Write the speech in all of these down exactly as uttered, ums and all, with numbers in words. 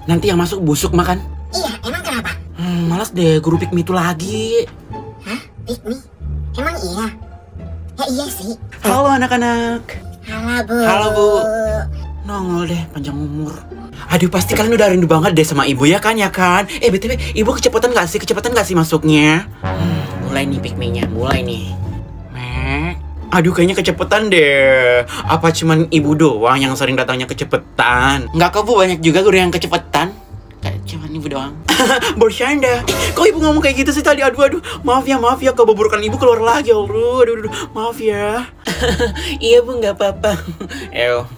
Nanti yang masuk busuk makan. Iya, emang kenapa? Hmm, malas deh guru pick me itu lagi. Hah? Pick me? Emang iya? Ya iya sih. Halo anak-anak. Halo Bu. Halo Bu. Nongol deh panjang umur. Aduh pasti kalian udah rindu banget deh sama ibu ya kan ya kan. Eh B T W ibu kecepatan gak sih? Kecepatan gak sih masuknya? Hmm, mulai nih pick me-nya, mulai nih. Mek. Aduh kayaknya kecepatan deh. Apa cuman ibu doang yang sering datangnya kecepatan? Nggak kok Bu, banyak juga guru yang kecepatan. Kayak cuman ibu doang. Bercanda. Eh, kok ibu ngomong kayak gitu sih tadi? Aduh aduh. Maaf ya maaf ya kebobrokan ibu keluar lagi. Aduh aduh aduh. Maaf ya. Iya Bu nggak apa-apa. Ew.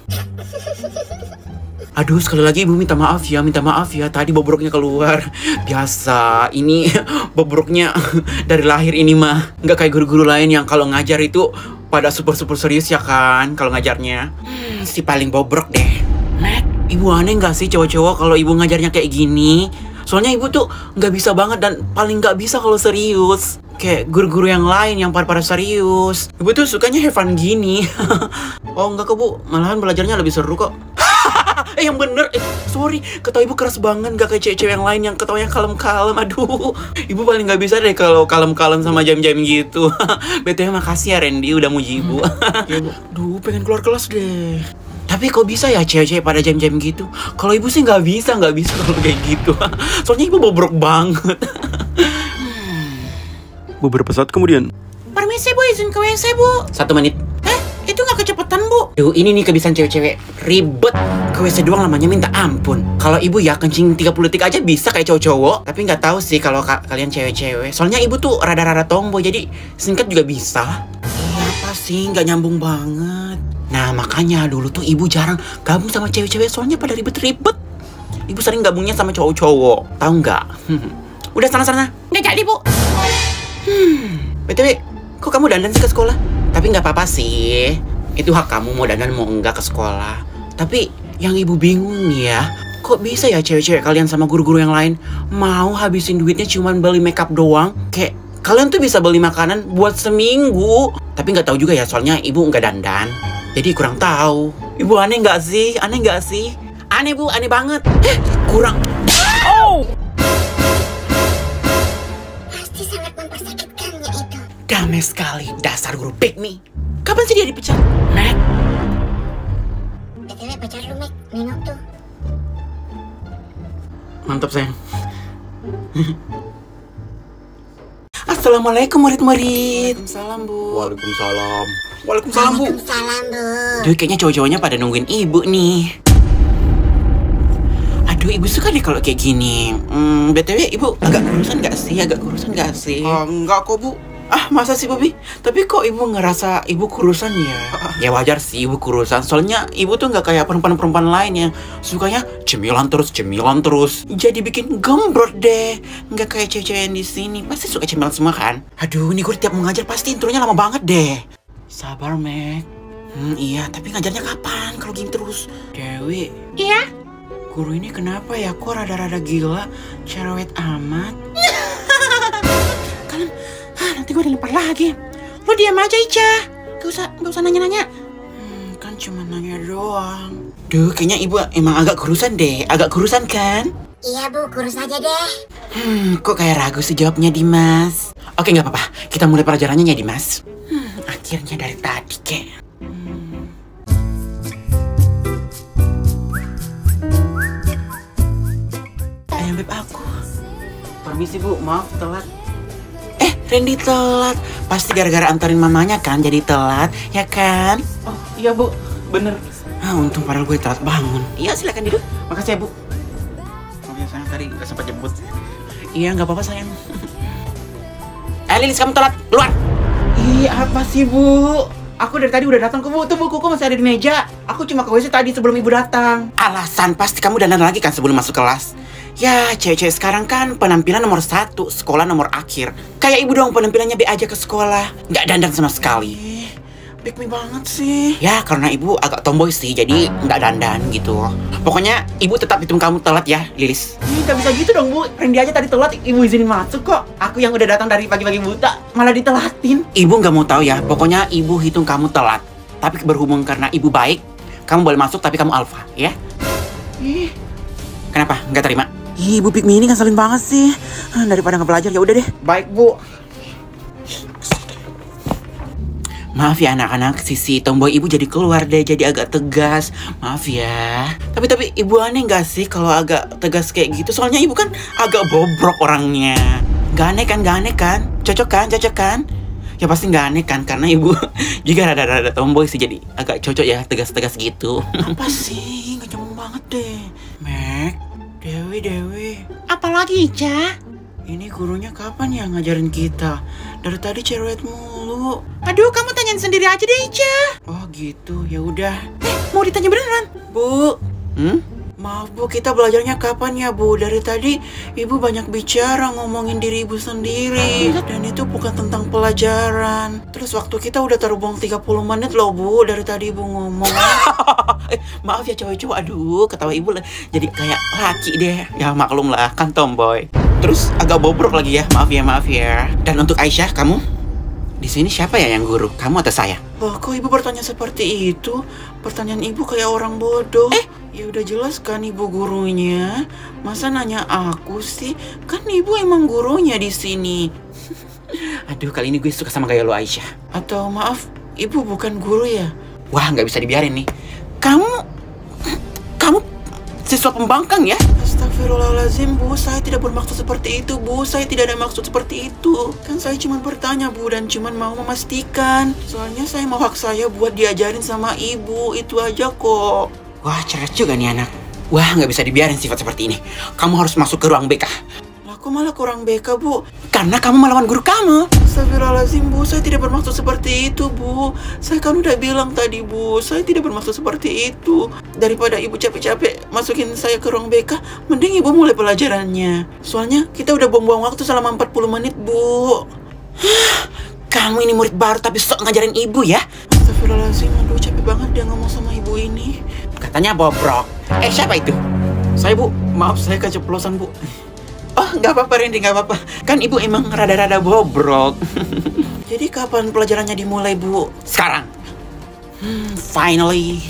Aduh sekali lagi ibu minta maaf ya, minta maaf ya. Tadi bobroknya keluar. Biasa, ini bobroknya dari lahir ini mah. Nggak kayak guru-guru lain yang kalau ngajar itu pada super-super serius ya kan kalau ngajarnya. Hmm, si paling bobrok deh. Mek, ibu aneh nggak sih cowok-cowok kalau ibu ngajarnya kayak gini? Soalnya ibu tuh nggak bisa banget dan paling nggak bisa kalau serius. Kayak guru-guru yang lain yang pada-pada serius. Ibu tuh sukanya have fun gini. Oh enggak kok Bu, malahan belajarnya lebih seru kok. Eh yang bener, eh sorry, ketawa ibu keras banget, gak kayak cewek-cewek yang lain yang ketawanya kalem-kalem. Aduh, ibu paling gak bisa deh kalau kalem-kalem sama jam-jam gitu. B T W makasih ya Randy udah muji ibu. Ya Bu, duh pengen keluar kelas deh. Tapi kok bisa ya cewek-cewek pada jam-jam gitu? Kalau ibu sih nggak bisa, nggak bisa kalau kayak gitu. Soalnya ibu bobrok banget. Beberapa saat kemudian. Permisi Bu, izin ke W C Bu. Satu menit. Eh, itu nggak kecepatan Bu. Duh, ini nih kebiasaan cewek-cewek ribet. Ke W C doang lamanya minta ampun. Kalau ibu ya kencing tiga puluh detik aja bisa kayak cowok-cowok. Tapi nggak tahu sih kalau ka kalian cewek-cewek. Soalnya ibu tuh rada-rada tomboy, jadi singkat juga bisa. Iya apa sih, nggak nyambung banget. Nah makanya dulu tuh ibu jarang gabung sama cewek-cewek soalnya pada ribet-ribet. Ibu sering gabungnya sama cowok-cowok, tahu nggak? Udah sana-sana, nggak jadi Bu. Hmm, B T W, kok kamu dandan sih ke sekolah? Tapi nggak apa-apa sih, itu hak kamu mau dandan mau enggak ke sekolah. Tapi yang ibu bingung nih ya, kok bisa ya cewek-cewek kalian sama guru-guru yang lain mau habisin duitnya cuman beli makeup doang? Kayak kalian tuh bisa beli makanan buat seminggu. Tapi nggak tahu juga ya, soalnya ibu nggak dandan. Jadi kurang tahu. Ibu aneh nggak sih? Aneh nggak sih? Aneh Bu, aneh banget. Eh, kurang. Oh! Pasti sangat mempersakitkannya itu. Damai sekali, dasar guru pick me. Kapan sih dia dipecat? Mac. B T W pacar lu Mac, Ninok tuh. Mantap sayang. Assalamualaikum murid-murid. Waalaikumsalam Bu. Waalaikumsalam. Waalaikumsalam Bu. Waalaikumsalam Bu. Duh, kayaknya cowok-cowoknya pada nungguin ibu nih. Aduh, ibu suka deh kalau kayak gini. Hmm, B T W ibu agak kurusan gak sih? Agak kurusan gak sih? Uh, enggak kok Bu. Ah, masa sih Bobi? Tapi kok ibu ngerasa ibu kurusan ya? Ya wajar sih ibu kurusan. Soalnya ibu tuh nggak kayak perempuan-perempuan lain yang sukanya cemilan terus, cemilan terus. Jadi bikin gembrot deh. Nggak kayak cewek-cewek yang di sini. Pasti suka cemilan semua kan? Aduh, ini gue tiap mau ngajar pasti intronya lama banget deh. Sabar, Mac. Hmm, iya. Tapi ngajarnya kapan? Kalau gini terus. Dewi. Iya? Guru ini kenapa ya? Kok rada-rada gila? Cerewet amat. Kalian... Nanti gue dilempar lagi. Lo diam aja Ica. Gak usah, gak usah nanya-nanya. Hmm, kan cuma nanya doang. Duh, kayaknya ibu emang agak kurusan deh. Agak kurusan kan? Iya Bu, kurus aja deh. Hmm, kok kayak ragu sih jawabnya Dimas. Oke, gak apa-apa. Kita mulai pelajarannya ya Dimas. Hmm, akhirnya dari tadi kek. Hmm. Ayam beb aku. Permisi Bu, maaf telat. Randy telat, pasti gara-gara antarin mamanya kan jadi telat, ya kan? Oh iya Bu, bener. Ah untung padahal gue telat bangun. Iya silakan duduk. Makasih ya Bu. Oh ya sayang tadi nggak sempat jemput. Iya nggak apa-apa sayang. Eh Lilis kamu telat, keluar. Iya apa sih Bu? Aku dari tadi udah datang ke Bu, tuh bukuku masih ada di meja. Aku cuma ke W C tadi sebelum ibu datang. Alasan pasti kamu dandan lagi kan sebelum masuk kelas. Ya, cewek-cewek sekarang kan penampilan nomor satu, sekolah nomor akhir. Kayak ibu dong penampilannya be aja ke sekolah. Nggak dandan sama sekali. Pick me banget sih. Ya, karena ibu agak tomboy sih, jadi nggak dandan gitu. Pokoknya ibu tetap hitung kamu telat ya, Lilis. Ih, nggak bisa gitu dong Bu. Randy aja tadi telat, ibu izinin masuk kok. Aku yang udah datang dari pagi-pagi buta, malah ditelatin. Ibu nggak mau tahu ya, pokoknya ibu hitung kamu telat. Tapi berhubung karena ibu baik, kamu boleh masuk tapi kamu alfa, ya. Ih. Kenapa? Nggak terima? Ih, Bu Pikmi ini ngeselin banget sih. Daripada nggak belajar ya udah deh. Baik, Bu. Maaf ya anak-anak, sisi tomboy ibu jadi keluar deh, jadi agak tegas. Maaf ya. Tapi tapi ibu aneh nggak sih kalau agak tegas kayak gitu? Soalnya ibu kan agak bobrok orangnya. Gak aneh kan? Gak aneh kan? Cocok kan? Cocok kan? Ya pasti nggak aneh kan? Karena ibu juga rada-rada tomboy sih, jadi agak cocok ya tegas-tegas gitu. Apa sih? Nggak nyambung banget deh. Mek, Dewi, Dewi. Apalagi, Ica? Ini gurunya kapan ya ngajarin kita? Dari tadi cerewet mulu. Aduh, kamu tanyain sendiri aja deh, Ica. Oh gitu, ya udah. Eh, mau ditanya beneran? Bu, hmm? Maaf Bu, kita belajarnya kapan ya Bu? Dari tadi Ibu banyak bicara ngomongin diri Ibu sendiri. Dan itu bukan tentang pelajaran. Terus waktu kita udah terbuang tiga puluh menit loh Bu, dari tadi Ibu ngomong. eh, maaf ya cowok-cowok, aduh ketawa Ibu jadi kayak laki deh. Ya maklum lah, kan tomboy. Terus agak bobrok lagi ya, maaf ya, maaf ya. Dan untuk Aisyah, kamu? Di sini siapa ya yang guru? Kamu atau saya? Oh, kok ibu bertanya seperti itu? Pertanyaan ibu kayak orang bodoh. Eh, ya udah jelas kan ibu gurunya. Masa nanya aku sih? Kan ibu emang gurunya di sini. Aduh, kali ini gue suka sama gaya lo Aisyah. Atau maaf, ibu bukan guru ya? Wah, nggak bisa dibiarin nih. Kamu, kamu siswa pembangkang ya? Astagfirullahaladzim Bu, saya tidak bermaksud seperti itu Bu. Saya tidak ada maksud seperti itu. Kan saya cuma bertanya Bu, dan cuma mau memastikan. Soalnya saya mau hak saya buat diajarin sama ibu. Itu aja kok. Wah, cerdas juga nih anak. Wah, nggak bisa dibiarin sifat seperti ini. Kamu harus masuk ke ruang B K. Aku malah kurang B K Bu. Karena kamu melawan guru kamu. Astagfirullahaladzim Bu, saya tidak bermaksud seperti itu Bu. Saya kan udah bilang tadi Bu, saya tidak bermaksud seperti itu. Daripada ibu capek-capek masukin saya ke ruang B K, mending ibu mulai pelajarannya. Soalnya kita udah buang-buang waktu selama empat puluh menit Bu. Kamu ini murid baru tapi sok ngajarin ibu ya. Astagfirullahaladzim, aduh capek banget dia ngomong sama ibu ini. Katanya bobrok. Eh siapa itu? Saya Bu, maaf saya keceplosan Bu. Oh, nggak apa-apa Randy, nggak apa-apa. Kan ibu emang rada-rada bobrok. Jadi kapan pelajarannya dimulai Bu? Sekarang. Hmm, finally.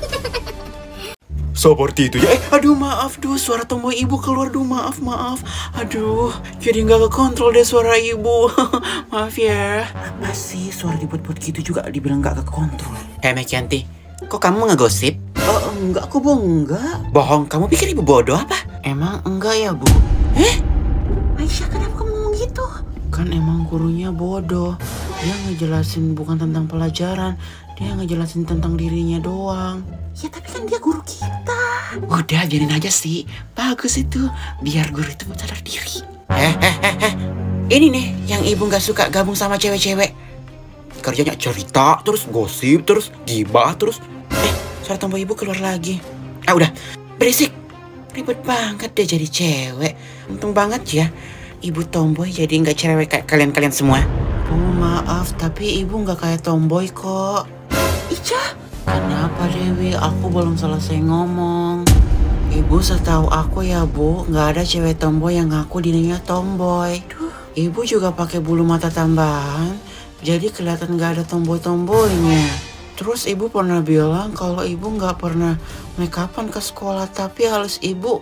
Seperti itu ya. Eh, aduh maaf, duh suara tomboy ibu keluar, duh maaf, maaf. Aduh, jadi nggak kekontrol deh suara ibu. Maaf ya. Masih suara dibuat-buat gitu juga dibilang nggak kekontrol. Eh, Mekianti, kok kamu ngegosip? Oh, enggak, aku bohong, enggak. Bohong, kamu pikir ibu bodoh apa? Emang enggak ya, Bu? Eh? Aisyah, kenapa kamu ngomong gitu? Kan emang gurunya bodoh. Dia ngejelasin bukan tentang pelajaran. Dia ngejelasin tentang dirinya doang. Ya tapi kan dia guru kita. Udah, biarin aja sih. Bagus itu. Biar guru itu sadar diri. Eh, eh, eh, eh. Ini nih yang ibu gak suka gabung sama cewek-cewek. Kerjanya cerita, terus gosip, terus gibah, terus... Eh, suara tomboy ibu keluar lagi. Ah udah, berisik. Ribet banget deh jadi cewek. Untung banget ya ibu tomboy jadi nggak cerewet kayak kalian-kalian semua. Oh maaf, tapi ibu nggak kayak tomboy kok. Ica, kenapa Dewi? Aku belum selesai ngomong. Ibu setahu aku ya Bu, nggak ada cewek tomboy yang ngaku dirinya tomboy. Duh. Ibu juga pakai bulu mata tambahan, jadi kelihatan nggak ada tomboy-tomboynya. Terus ibu pernah bilang kalau ibu nggak pernah make upan ke sekolah, tapi halus ibu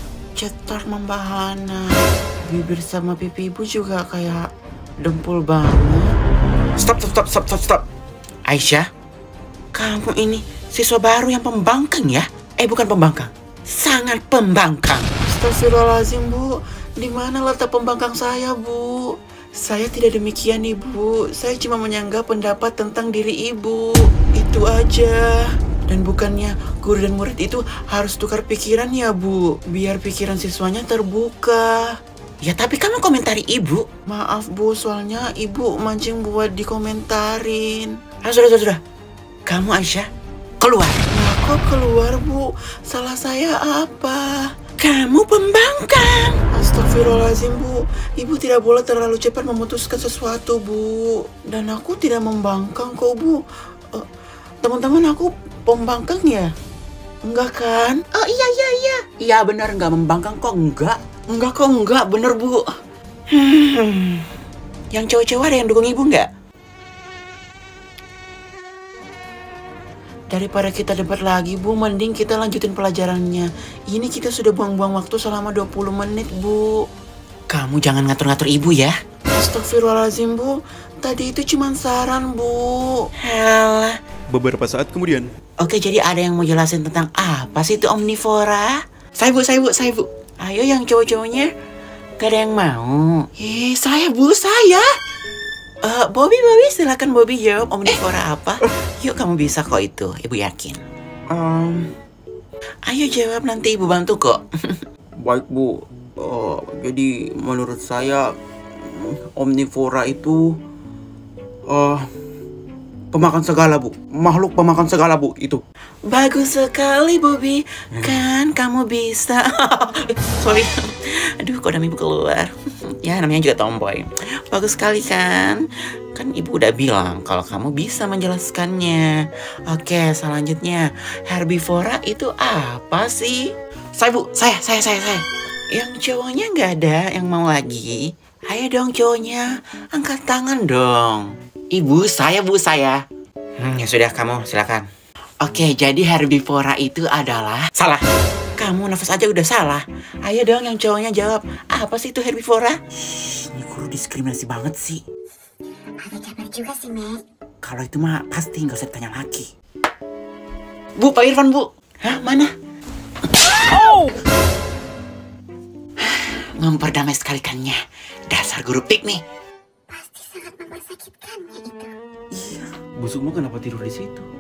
cetar membahana. Bibir sama pipi ibu juga kayak dempul banget. Stop, stop, stop, stop, stop, stop. Aisyah, kamu ini siswa baru yang pembangkang ya? Eh bukan pembangkang, sangat pembangkang. Astagfirullahaladzim Bu, di mana letak pembangkang saya Bu? Saya tidak demikian Ibu, saya cuma menyanggah pendapat tentang diri Ibu. Itu aja. Dan bukannya guru dan murid itu harus tukar pikiran ya Bu, biar pikiran siswanya terbuka. Ya tapi kamu komentari Ibu. Maaf Bu, soalnya Ibu mancing buat dikomentarin. Ah sudah, sudah, sudah. Kamu Aisyah, keluar. Nah kok keluar Bu? Salah saya apa? Kamu pembangkang. Astagfirullahaladzim Bu, ibu tidak boleh terlalu cepat memutuskan sesuatu Bu. Dan aku tidak membangkang kok Bu. uh, Teman-teman aku pembangkang ya? Enggak kan? Oh iya iya iya. Iya benar, nggak membangkang kok, enggak. Enggak kok, enggak, bener Bu. hmm. Yang cowok-cowok ada yang dukung ibu nggak? Daripada kita debat lagi, Bu, mending kita lanjutin pelajarannya. Ini kita sudah buang-buang waktu selama dua puluh menit, Bu. Kamu jangan ngatur-ngatur ibu ya. Astagfirullahaladzim, Bu. Tadi itu cuma saran, Bu. Halah. Beberapa saat kemudian. Oke, jadi ada yang mau jelasin tentang apa sih itu omnivora? Saya, Bu, saya, Bu, saya, Bu. Ayo yang cowok-cowoknya. Gak ada yang mau. Eh, saya, Bu, saya. Uh, Bobby, Bobby, silakan Bobby jawab omnivora apa. Yuk, kamu bisa kok itu, Ibu yakin. Um, Ayo jawab, nanti Ibu bantu kok. Baik, Bu. Uh, jadi menurut saya omnivora itu uh, pemakan segala, Bu. Makhluk pemakan segala, Bu, itu. Bagus sekali, Bobby. Kan kamu bisa. Sorry. Aduh, kok Ibu keluar. Ya, namanya juga tomboy. Bagus sekali kan? Kan Ibu udah bilang kalau kamu bisa menjelaskannya. Oke, selanjutnya. Herbivora itu apa sih? Saya, Bu. Saya, saya, saya, saya. Yang cowoknya nggak ada yang mau lagi. Ayo dong cowoknya. Angkat tangan dong. Ibu, saya, Bu, saya. Hmm, ya sudah, kamu silakan. Oke, jadi herbivora itu adalah... Salah. Kamu nafas aja udah salah. Ayo dong yang cowoknya jawab. Apa sih itu herbivora? Shh, ini guru diskriminasi banget sih. Ada kabar juga sih, Mek. Kalau itu mah pasti nggak usah ditanya lagi. Bu, Pak Irfan, Bu. Hah, mana? Oh! Memperdamai sekalikannya. Dasar guru piknik. Pasti sangat mempersakitkannya itu. Iya. Bu Sukma kenapa tidur di situ?